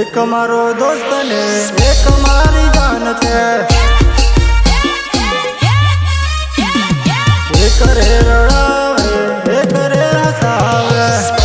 एक मारो दोस्त ने एक मारी जान छे, एक रे रड़ावे एक रे हसावे।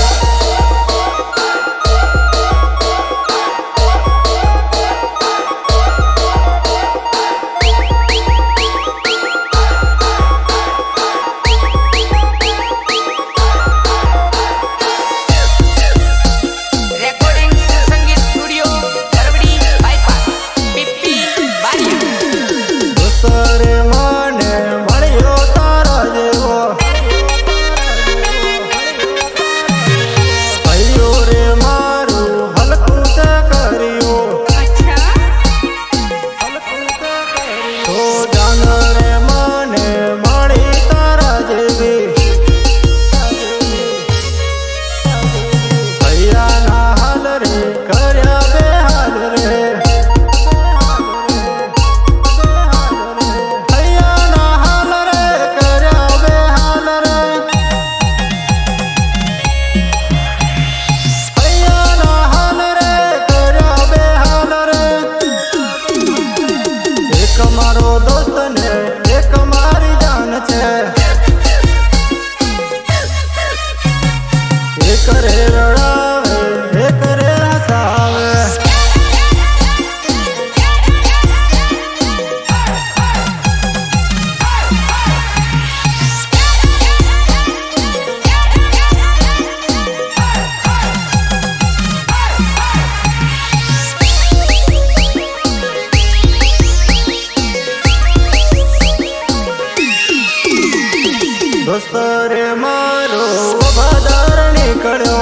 दोस्त रे मारो वफादार निकलो,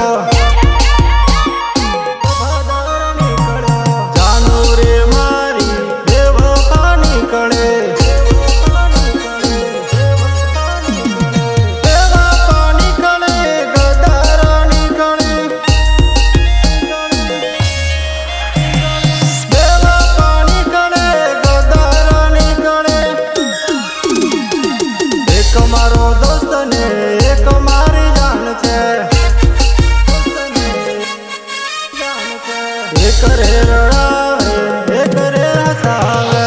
जानू रे मारी बेवफा निकले, बेवफा निकले गद्दार निकले, बेवफा निकले गद्दार निकले। एक मारो दोस्त ने एक मारी जान छे, एक रे रड़ावे एक रे हसावे।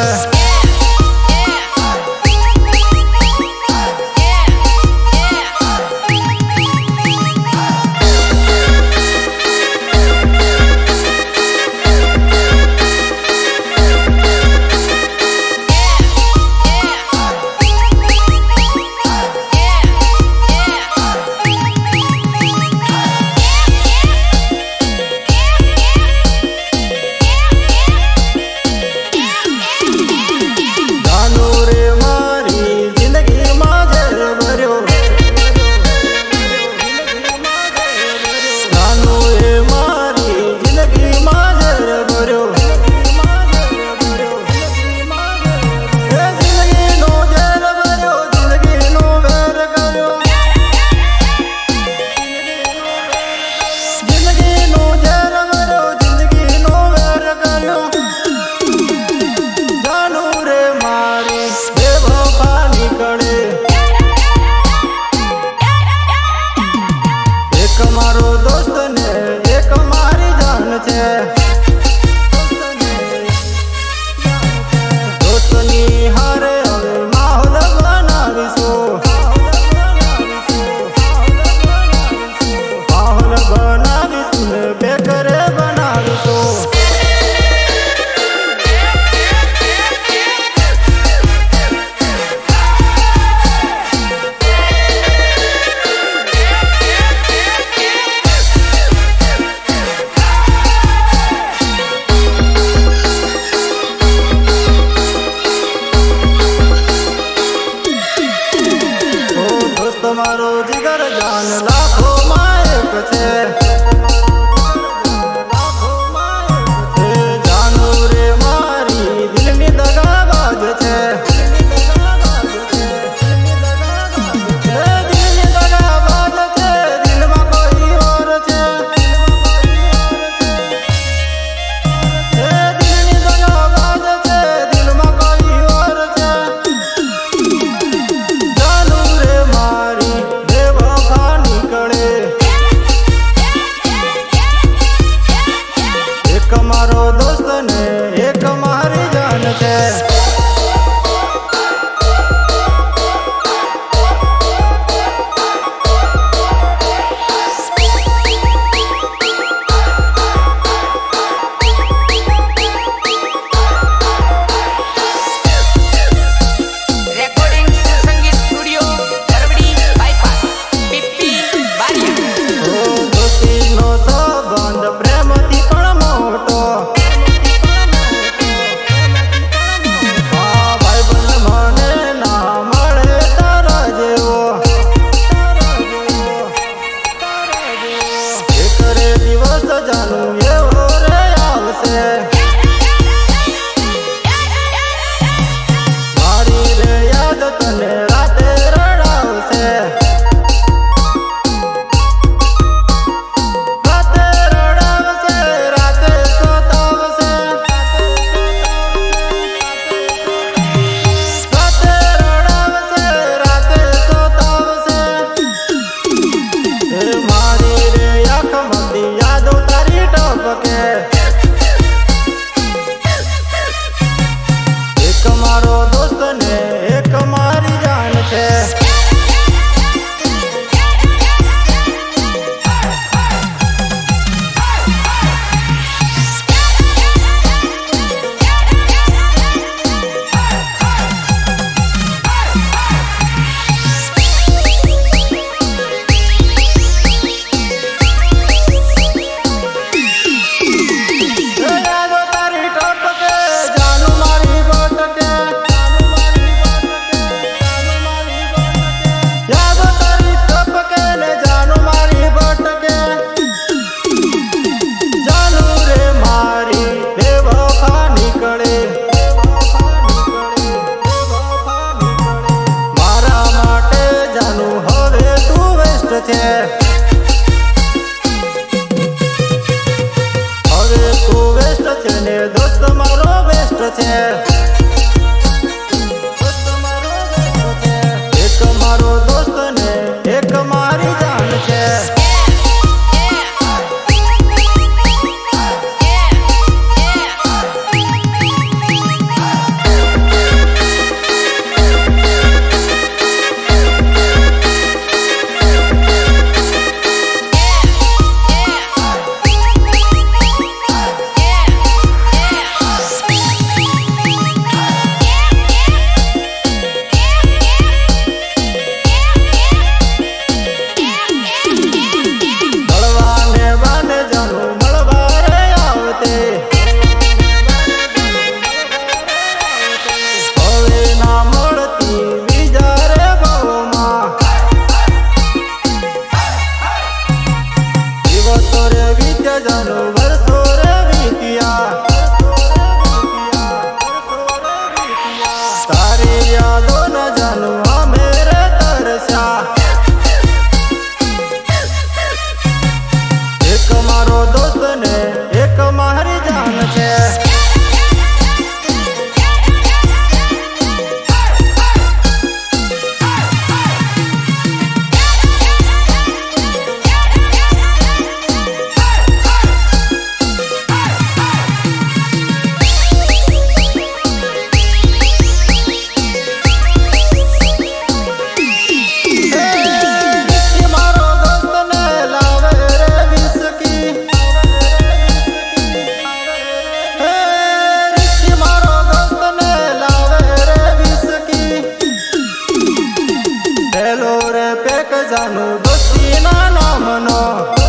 एक मारो दोस्त ने एक मारी जान छे, दोस्तनी हारे હવે માહોલ બનાવીશું, માહોલ બનાવીશું ને બેકરે બનાવીશું। તમારો જીગર જાન લાખો માં એક છે, જાનુ રે મારી દિલની દગાબાજ છે, દિલની દગાબાજ છે, દિલમાં કોઈ ઓર છે, દિલની દગાબાજ છે, દિલમાં કોઈ ઓર છે। જાનુ રે મારી બેવફા નીકળે, छे। हवे तू वेस्ट छे ने दोस्त मारो बेस्ट छे। दोस्त मारो बेस्ट छे। एक मारो दोस्त ने एक मारी जान छे। जानो वर्षों रे बीतिया, तारी यादों न जानू मेरे तरसा। एक मारो दोस्त ने एक मारी जान छे। जानू दोस्ती ना नाम नो।